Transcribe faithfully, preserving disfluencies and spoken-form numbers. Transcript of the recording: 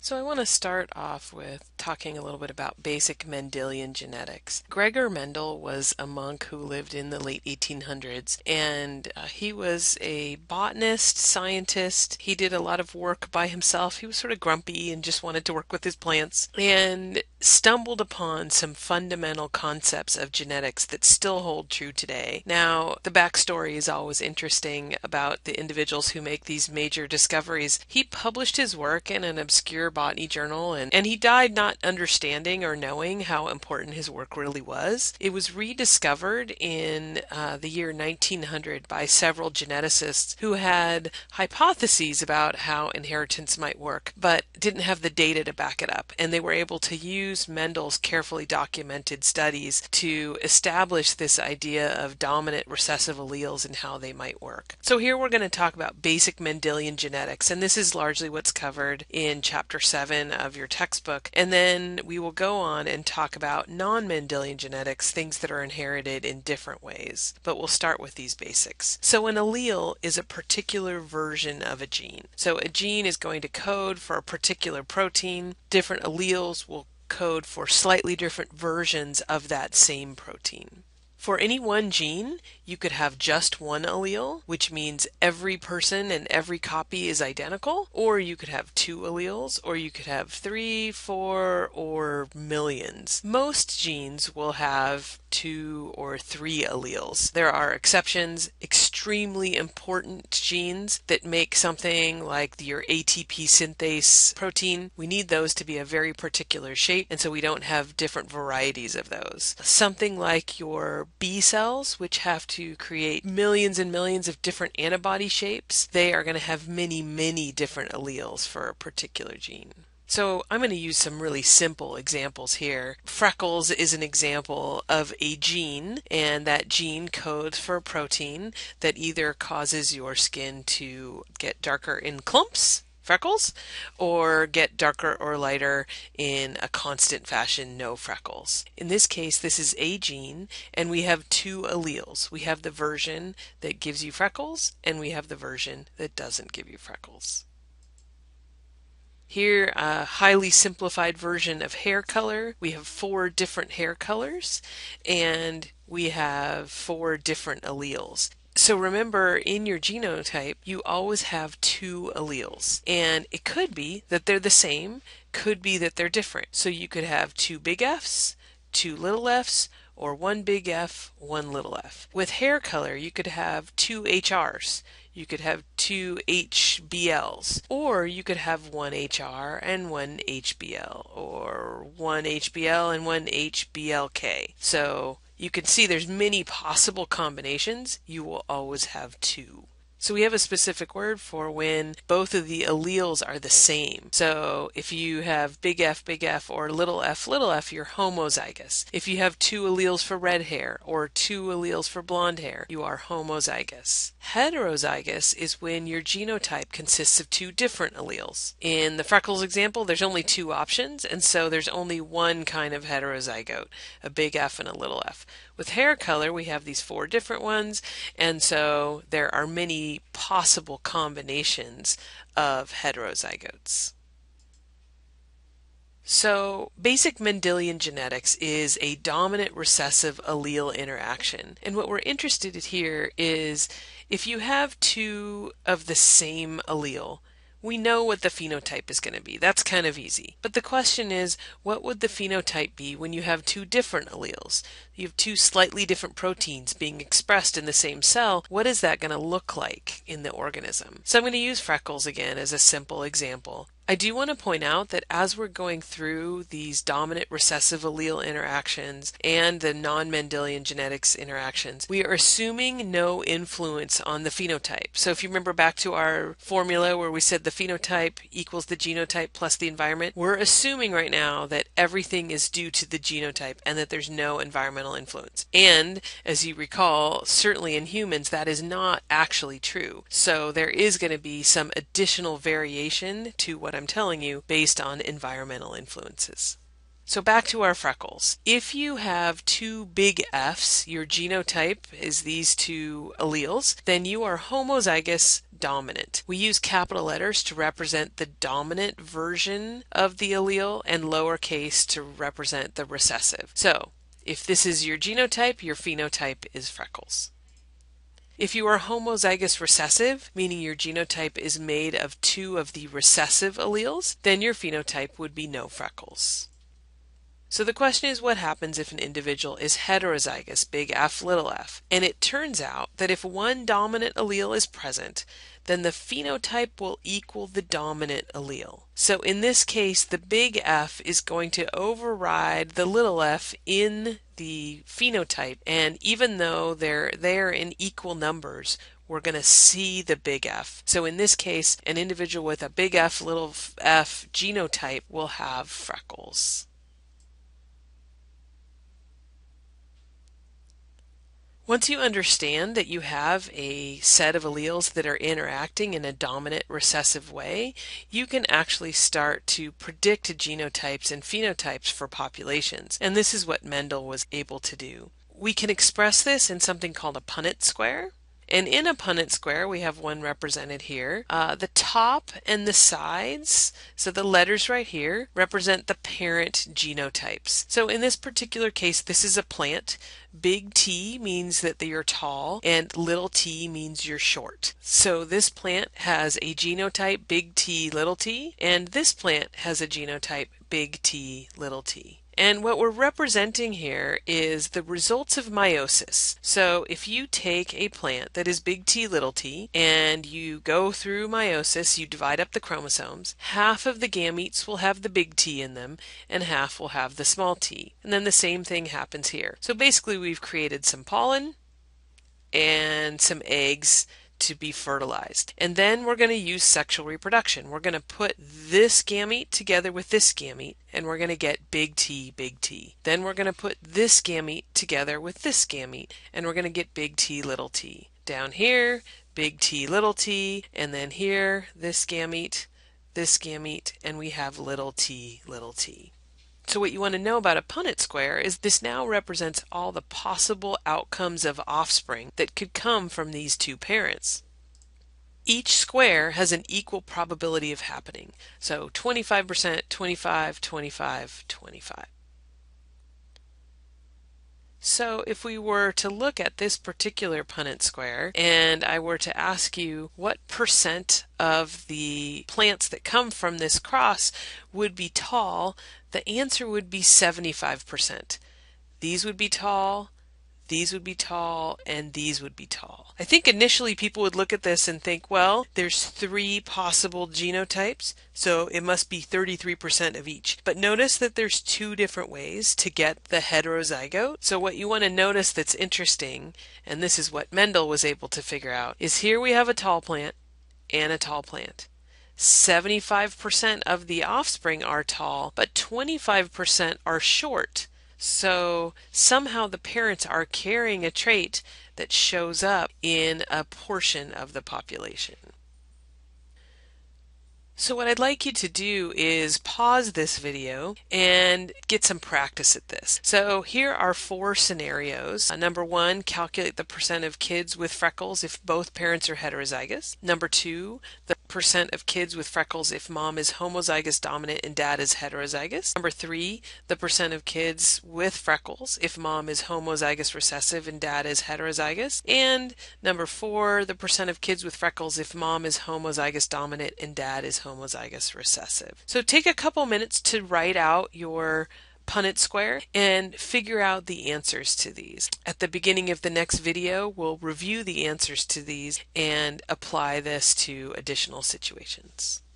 So I want to start off with talking a little bit about basic Mendelian genetics. Gregor Mendel was a monk who lived in the late eighteen hundreds, and uh, he was a botanist, scientist. He did a lot of work by himself. He was sort of grumpy and just wanted to work with his plants, and stumbled upon some fundamental concepts of genetics that still hold true today. Now, the backstory is always interesting about the individuals who make these major discoveries. He published his work in an obscure botany journal, and, and he died not understanding or knowing how important his work really was. It was rediscovered in uh, the year nineteen hundred by several geneticists who had hypotheses about how inheritance might work, but didn't have the data to back it up. And they were able to use Mendel's carefully documented studies to establish this idea of dominant recessive alleles and how they might work. So here we're going to talk about basic Mendelian genetics, and this is largely what's covered in chapter seven of your textbook. And then we will go on and talk about non-Mendelian genetics, things that are inherited in different ways. But we'll start with these basics. So an allele is a particular version of a gene. So a gene is going to code for a particular protein. Different alleles will code for slightly different versions of that same protein. For any one gene, you could have just one allele, which means every person and every copy is identical, or you could have two alleles, or you could have three, four, or millions. Most genes will have two or three alleles. There are exceptions, extremely important genes that make something like your A T P synthase protein. We need those to be a very particular shape, and so we don't have different varieties of those. Something like your B cells, which have to create millions and millions of different antibody shapes, they are going to have many, many different alleles for a particular gene. So I'm going to use some really simple examples here. Freckles is an example of a gene, and that gene codes for a protein that either causes your skin to get darker in clumps, freckles, or get darker or lighter in a constant fashion, no freckles. In this case, this is a gene, and we have two alleles. We have the version that gives you freckles, and we have the version that doesn't give you freckles. Here, a highly simplified version of hair color. We have four different hair colors, and we have four different alleles. So remember, in your genotype, you always have two alleles, and it could be that they're the same, could be that they're different. So you could have two big F's, two little f's, or one big F, one little f. With hair color, you could have two H Rs. You could have two H B Ls, or you could have one H R and one H B L, or one H B L and one H B L K. So you can see there's many possible combinations. You will always have two. So we have a specific word for when both of the alleles are the same. So if you have big F, big F, or little f, little f, you're homozygous. If you have two alleles for red hair or two alleles for blonde hair, you are homozygous. Heterozygous is when your genotype consists of two different alleles. In the freckles example, there's only two options, and so there's only one kind of heterozygote, a big F and a little f. With hair color, we have these four different ones, and so there are many possible combinations of heterozygotes. So, basic Mendelian genetics is a dominant recessive allele interaction. And what we're interested in here is if you have two of the same allele, we know what the phenotype is going to be. That's kind of easy. But the question is, what would the phenotype be when you have two different alleles? You have two slightly different proteins being expressed in the same cell. What is that going to look like in the organism? So I'm going to use freckles again as a simple example. I do want to point out that as we're going through these dominant recessive allele interactions and the non-Mendelian genetics interactions, we are assuming no influence on the phenotype. So if you remember back to our formula where we said the phenotype equals the genotype plus the environment, we're assuming right now that everything is due to the genotype and that there's no environmental influence. And as you recall, certainly in humans, that is not actually true. So there is going to be some additional variation to what I'm telling you based on environmental influences. So back to our freckles. If you have two big F's, your genotype is these two alleles, then you are homozygous dominant. We use capital letters to represent the dominant version of the allele and lowercase to represent the recessive. So if this is your genotype, your phenotype is freckles. If you are homozygous recessive, meaning your genotype is made of two of the recessive alleles, then your phenotype would be no freckles. So the question is, what happens if an individual is heterozygous, big F, little f? And it turns out that if one dominant allele is present, then the phenotype will equal the dominant allele. So in this case, the big F is going to override the little f in the phenotype, and even though they're there in equal numbers, we're going to see the big F. So in this case, an individual with a big F, little f genotype will have freckles. Once you understand that you have a set of alleles that are interacting in a dominant recessive way, you can actually start to predict genotypes and phenotypes for populations. And this is what Mendel was able to do. We can express this in something called a Punnett square. And in a Punnett square, we have one represented here. Uh, the top and the sides, so the letters right here, represent the parent genotypes. So in this particular case, this is a plant. Big T means that you're tall, and little t means you're short. So this plant has a genotype big T, little t, and this plant has a genotype big T, little t. And what we're representing here is the results of meiosis. So if you take a plant that is big T, little t, and you go through meiosis, you divide up the chromosomes, half of the gametes will have the big T in them, and half will have the small t. And then the same thing happens here. So basically we've created some pollen and some eggs to be fertilized. And then we're going to use sexual reproduction. We're going to put this gamete together with this gamete, and we're going to get big T, big T. Then we're going to put this gamete together with this gamete, and we're going to get big T, little t. Down here, big T, little t, and then here, this gamete, this gamete, and we have little t, little t. So what you want to know about a Punnett square is this now represents all the possible outcomes of offspring that could come from these two parents. Each square has an equal probability of happening. So twenty-five percent, twenty-five, twenty-five, twenty-five. So if we were to look at this particular Punnett square and I were to ask you what percent of the plants that come from this cross would be tall, the answer would be seventy-five percent. These would be tall, these would be tall, and these would be tall. I think initially people would look at this and think, well, there's three possible genotypes, so it must be thirty-three percent of each. But notice that there's two different ways to get the heterozygote. So what you want to notice that's interesting, and this is what Mendel was able to figure out, is here we have a tall plant and a tall plant. seventy-five percent of the offspring are tall, but twenty-five percent are short. So somehow the parents are carrying a trait that shows up in a portion of the population. So what I'd like you to do is pause this video and get some practice at this. So here are four scenarios. Uh, number one, calculate the percent of kids with freckles if both parents are heterozygous. Number two, the percent of kids with freckles if mom is homozygous dominant and dad is heterozygous. Number three, the percent of kids with freckles if mom is homozygous recessive and dad is heterozygous. And number four, the percent of kids with freckles if mom is homozygous dominant and dad is homozygous recessive. So take a couple minutes to write out your Punnett square and figure out the answers to these. At the beginning of the next video, we'll review the answers to these and apply this to additional situations.